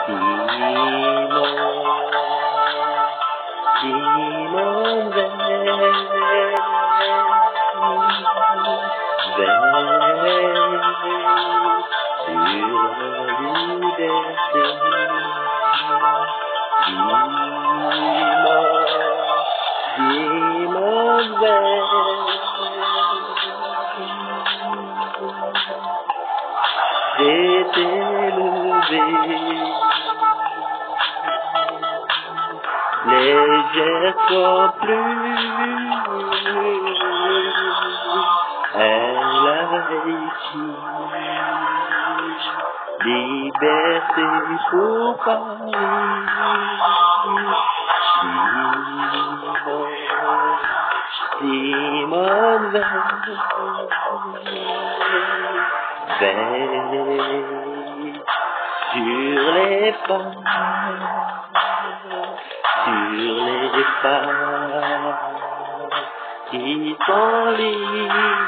Simone j'étais levé, légère sans plus, elle a réussi, liberté pour Paris, Simone veille sur les pas qui s'enlisent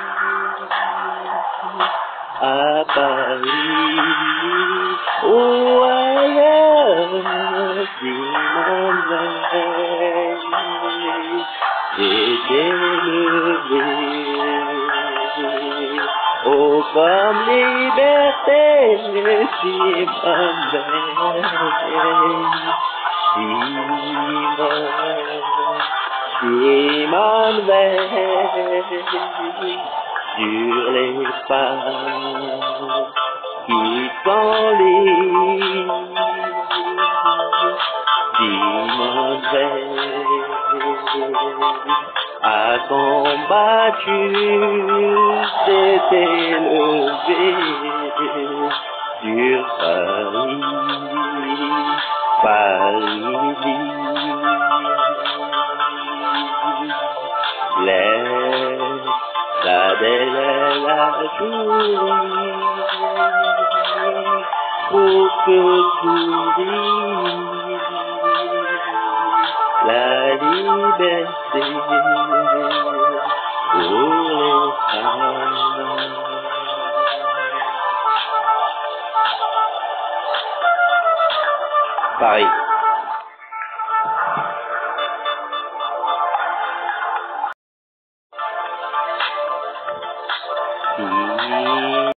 à Paris ou ailleurs. Simone Veil s'était levée, oh comme liberté, Simone Veil. Simone Veil sur les pas qui s'enlisent. Simone Veil a combattu, s'était levé sur Paris, la belle la journée pour que sourit la liberté pour les femmes. Paris.